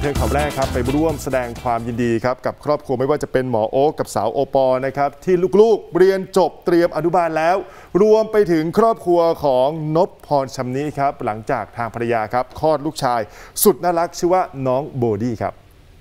ทิงข่าวแรกครับไปร่วมแสดงความยินดีครับกับครอบครัวไม่ว่าจะเป็นหมอโอ๊คกับสาวโอปอนะครับที่ลูกๆเรียนจบเตรียมอนุบาลแล้วรวมไปถึงครอบครัวของนพพรชำนิครับหลังจากทางภรรยาครับคลอดลูกชายสุดน่ารักชื่อว่าน้องโบดี้ครับ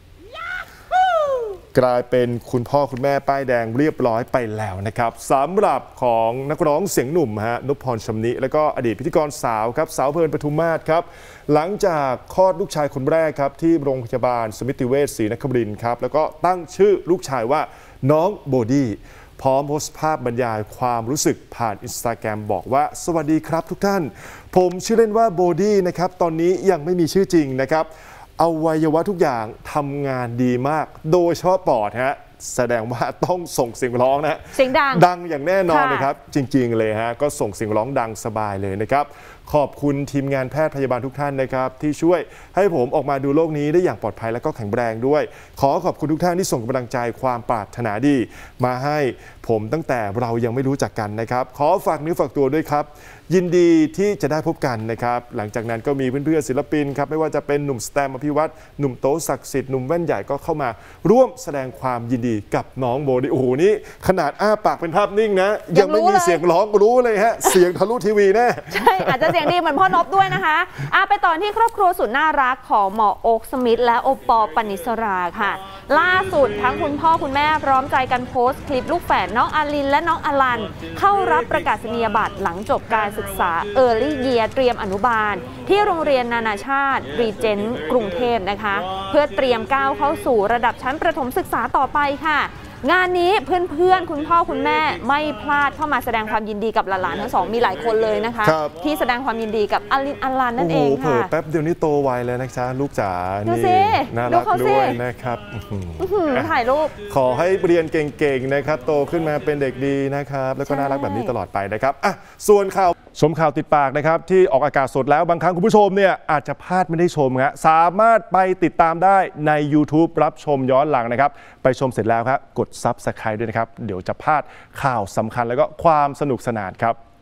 กลายเป็นคุณพ่อคุณแม่ป้ายแดงเรียบร้อยไปแล้วนะครับสำหรับของนักร้องเสียงหนุ่มนพพรชำนิและก็อดีตพิธีกรสาวครับสาวเพลินปทุมมาศครับหลังจากคลอดลูกชายคนแรกครับที่โรงพยาบาลสมิติเวชศรีนครินทร์ครับแล้วก็ตั้งชื่อลูกชายว่าน้องโบดี้พร้อมโพสต์ภาพบรรยายความรู้สึกผ่านอินสตาแกรมบอกว่าสวัสดีครับทุกท่านผมชื่อเล่นว่าโบดี้นะครับตอนนี้ยังไม่มีชื่อจริงนะครับอวัยวะทุกอย่างทำงานดีมากโดยเฉพาะปอดแสดงว่าต้องส่งเสียงร้องเสียงดังอย่างแน่นอนนะครับจริงๆเลยก็ส่งเสียงร้องดังสบายเลยนะครับขอบคุณทีมงานแพทย์พยาบาลทุกท่านนะครับที่ช่วยให้ผมออกมาดูโลกนี้ได้อย่างปลอดภัยและก็แข็งแรงด้วยขอขอบคุณทุกท่านที่ส่งกำลังใจความปรารถนาดีมาให้ผมตั้งแต่เรายังไม่รู้จักกันนะครับขอฝากเนื้อฝากตัวด้วยครับยินดีที่จะได้พบกันนะครับหลังจากนั้นก็มีเพื่อนๆศิลปินครับไม่ว่าจะเป็นหนุ่มสแตมอภิวัตรหนุ่มโตศักดิ์สิทธิ์หนุ่มแว่นใหญ่ก็เข้ามาร่วมแสดงความยินดีกับน้องโบดี้โอ้โหนี่ขนาดอ้าปากเป็นภาพนิ่งนะยังไม่มีเสียงร้องรู้เลยเสียงทะลุทีวีแน่ใช่อาจจะเสียงดีเหมือนพ่อนพด้วยนะคะไปต่อที่ครอบครัวสุดน่ารักของหมอโอ๊คสมิธและโอปอล์ปณิสราค่ะล่าสุดทั้งคุณพ่อคุณแม่พร้อมใจกันโพสต์คลิปลูกแฝดน้องอาลินและน้องอลันเข้ารับประกาศนียบัตรหลังจบการศึกษาEarly Year เตรียมอนุบาลที่โรงเรียนนานาชาติรีเจนต์กรุงเทพนะคะเพื่อเตรียมก้าวเข้าสู่ระดับชั้นประถมศึกษาต่อไปค่ะงานนี้เพื่อนๆคุณพ่อคุณแม่ไม่พลาดเข้ามาแสดงความยินดีกับหลานๆทั้งสองมีหลายคนเลยนะคะที่แสดงความยินดีกับอลินอลันนั่นเองค่ะแป๊บเดียวนี้โตไวเลยนะจ๊ะลูกจ๋านี่น่ารักด้วยนะครับถ่ายรูปขอให้เรียนเก่งๆนะครับโตขึ้นมาเป็นเด็กดีนะครับแล้วก็น่ารักแบบนี้ตลอดไปนะครับส่วนข่าวชมข่าวติดปากนะครับที่ออกอากาศสดแล้วบางครั้งคุณผู้ชมเนี่ยอาจจะพลาดไม่ได้ชมสามารถไปติดตามได้ใน YouTube รับชมย้อนหลังนะครับไปชมเสร็จแล้วครับกด Subscribe ด้วยนะครับเดี๋ยวจะพลาดข่าวสำคัญแล้วก็ความสนุกสนานครับ